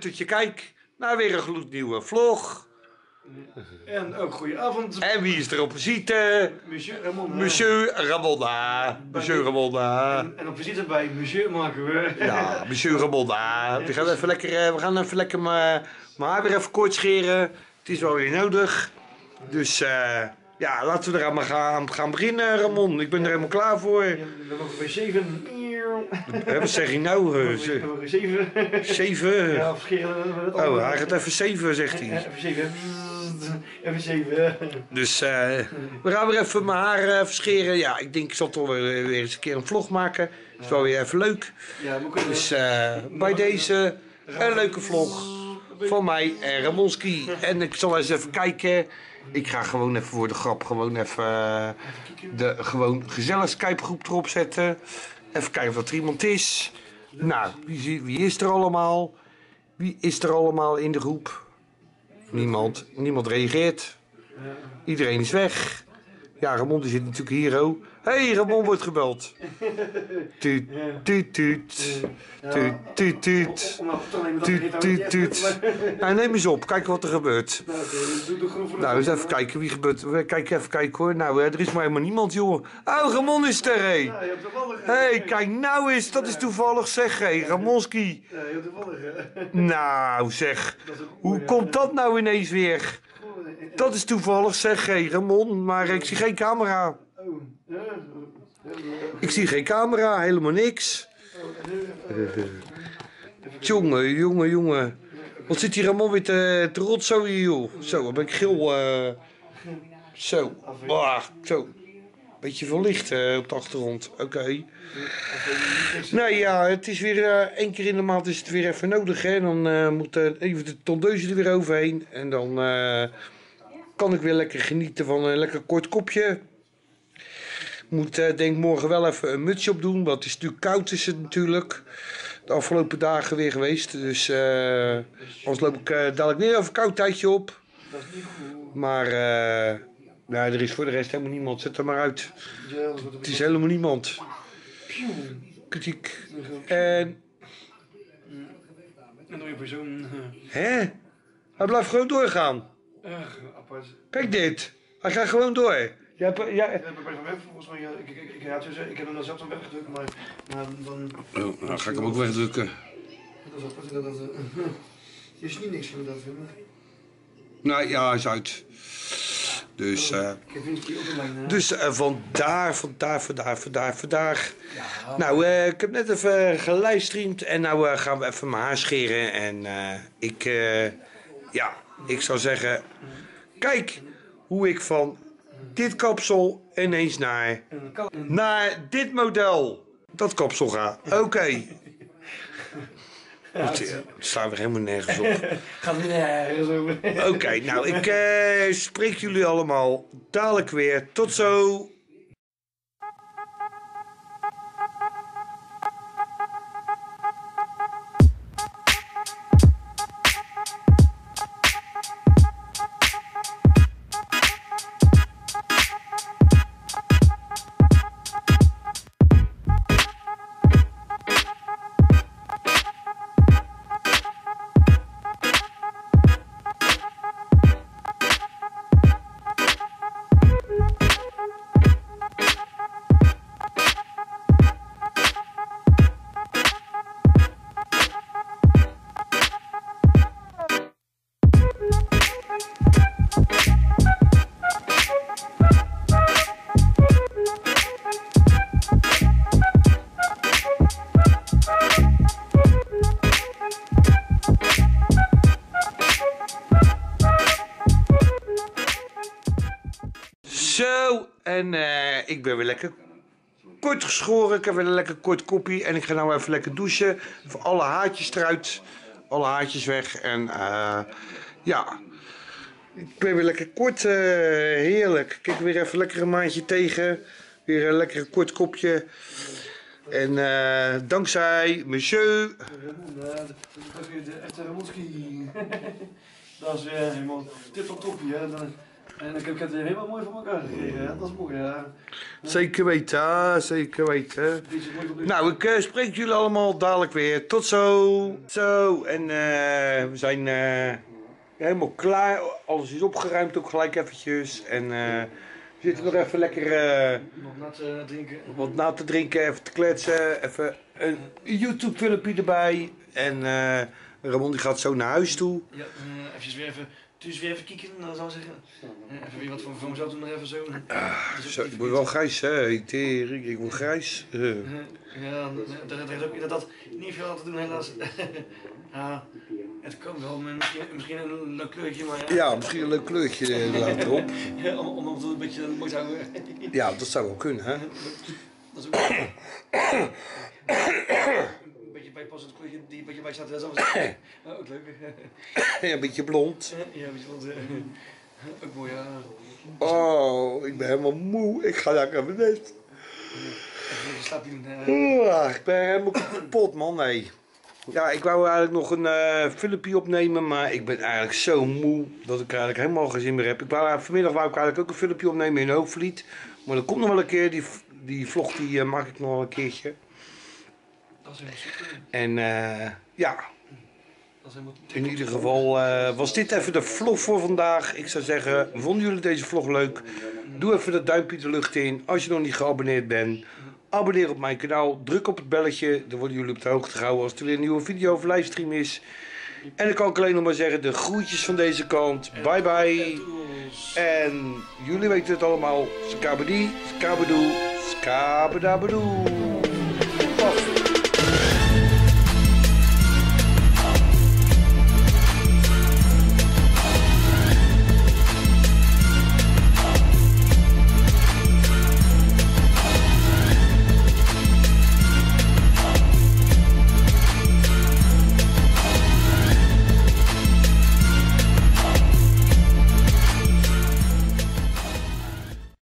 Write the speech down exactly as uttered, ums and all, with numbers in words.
tot je kijkt naar weer een gloednieuwe vlog. En ook goedenavond. En wie is er op visite? Monsieur Ramon. Monsieur Ramonda. Monsieur Ramonda. En, en op visite bij Monsieur maken we. Ja, Monsieur Ramonda. We gaan even lekker, we gaan even lekker mijn haar weer even kort scheren. Het is wel weer nodig. Dus uh, ja, laten we eraan maar gaan, gaan beginnen, Ramon. Ik ben er helemaal klaar voor. Ja, we mogen bij zeven. Hè, wat zeg je nou? Uh, We mogen zeven. Zeven? Ja, afscheren we het Oh, hij gaat even zeven, zegt hij. Even zeven. Even zeven. Dus uh, we gaan weer even mijn haar uh, verscheren. Ja, ik denk ik zal toch weer, weer eens een keer een vlog maken. Is wel weer even leuk. Ja, we kunnen... Dus uh, bij deze een leuke vlog van mij en Ramonski. En ik zal eens even kijken. Ik ga gewoon even voor de grap gewoon even uh, de gewoon gezellig Skype groep erop zetten. Even kijken of er iemand is. Nou, wie, wie is er allemaal? Wie is er allemaal in de groep? Niemand. Niemand reageert. Iedereen is weg. Ja, Ramon die zit natuurlijk hier ook. Hé, hey, Ramon wordt gebeld. Tuut, tuut, tuut. Tuut, tuut, tuut. Tuut, tuut, tuut. Nou, neem eens op. Kijk wat er gebeurt. Nou, eens even kijken wie gebeurt. Kijk even kijken hoor. Nou, er is maar helemaal niemand, joh. Oh, Ramon is er, hé. Hé, hey, kijk nou eens. Dat is toevallig, zeg, hé. Ramonski. Ja, heel toevallig, hè. Nou, zeg. Hoe komt dat nou ineens weer? Dat is toevallig, zeg, hé, Ramon. Maar ik zie geen camera. Ik zie geen camera, helemaal niks. Jongen, jongen, jongen. Wat zit hier Ramon weer te, te rotzooien, joh. Zo, dan ben ik gil. Uh, zo, bah, zo. Beetje veel licht uh, op de achtergrond. Oké. Okay. Nou ja, het is weer uh, één keer in de maand is het weer even nodig, hè. Dan uh, moet uh, even de tondeuze er weer overheen. En dan uh, kan ik weer lekker genieten van een lekker kort kopje. Moet uh, denk morgen wel even een mutsje op doen, want het is natuurlijk koud is het natuurlijk. De afgelopen dagen weer geweest, dus uh, anders loop ik uh, dadelijk weer even een koud tijdje op. Dat is niet goed. Maar uh, nou, er is voor de rest helemaal niemand, zet er maar uit. Het is helemaal niemand. Kritiek. En... En dan je persoon... Hè? Hij blijft gewoon doorgaan. Erg apart. Kijk dit, hij gaat gewoon door. Ja, ja. Ja, ik ben weg volgens mij. Ik, ik, ik, ja, dus, ik heb hem dan zelf dan weggedrukt, maar, maar dan... Oh, nou ga ik hem ook wegdrukken. Dat is apart, dat... dat je ziet niet niks van dat filmen. Nou ja, hij is uit. Dus, uh, dus uh, vandaar, vandaar, vandaar, vandaar, vandaar. Ja. Nou, uh, ik heb net even gelivestreamd en nou uh, gaan we even mijn haar scheren. En uh, ik, uh, ja, ik zou zeggen, kijk hoe ik van dit kapsel ineens naar, naar dit model, dat kapsel ga. Oké. Okay. Ja, het staat weer helemaal nergens op. Gaat weer nergens over. Oké, okay, nou ik uh, spreek jullie allemaal dadelijk weer. Tot zo! Zo, en uh, ik ben weer lekker kort geschoren. Ik heb weer een lekker kort koppie. En ik ga nou even lekker douchen. Voor alle haartjes eruit. Alle haartjes weg. En uh, ja, ik ben weer lekker kort. Uh, heerlijk. Kijk weer even lekker een maandje tegen. Weer een lekker kort kopje. En uh, dankzij monsieur... Dat is weer de echte Ramonski. Dat is weer helemaal tip van toppie, hè. En ik heb het helemaal mooi voor elkaar gekregen, hè? Dat is mooi, ja. Zeker weten, ah, zeker weten. Nou, ik uh, spreek jullie allemaal dadelijk weer. Tot zo. Zo, en uh, we zijn uh, helemaal klaar. Alles is opgeruimd ook gelijk eventjes. En uh, we zitten nog even lekker uh, Nog na te drinken. wat na te drinken, even te kletsen. Even een YouTube filmpje erbij. En uh, Ramon die gaat zo naar huis toe. Ja, uh, even weer even... Dus weer even kieken, dan zou ik zeggen. Even weer wat voor, voor mezelf doen, nog even zo. Ah, zo ik word wel grijs, hè? Tering, ik word grijs. Uh. Ja, daar is ook inderdaad niet veel aan te doen, helaas. Ja, het kan wel, misschien, misschien een leuk kleurtje, maar ja. Ja, misschien een leuk kleurtje later op. Ja, om, om het een beetje mooi te houden. Ja, dat zou wel kunnen, hè? Dat is ook een beetje bijpassend kleurtje die een beetje bij staat. Dat is ook, ook leuk. Ja, een beetje blond. Ja, een beetje blond. Ook mooi, ja. Oh, ik ben helemaal moe. Ik ga lekker naar beneden. Even slaapje doen. Oh, ik ben helemaal kapot, man. Nee. Ja, ik wou eigenlijk nog een uh, filmpje opnemen, maar ik ben eigenlijk zo moe dat ik eigenlijk helemaal geen zin meer heb. Ik wou, vanmiddag wou ik eigenlijk ook een filmpje opnemen in Hoogvliet. Maar dat komt nog wel een keer, die, die vlog die uh, maak ik nog wel een keertje. Dat is helemaal super. En uh, ja, dat is helemaal... in ieder geval uh, was dit even de vlog voor vandaag. Ik zou zeggen, vonden jullie deze vlog leuk? Doe even dat duimpje de lucht in als je nog niet geabonneerd bent. Abonneer op mijn kanaal, druk op het belletje, dan worden jullie op de hoogte gehouden als er weer een nieuwe video of livestream is. En dan kan ik alleen nog maar zeggen, de groetjes van deze kant, bye bye. En jullie weten het allemaal, skabedi, skabedoe, skabedabedoe.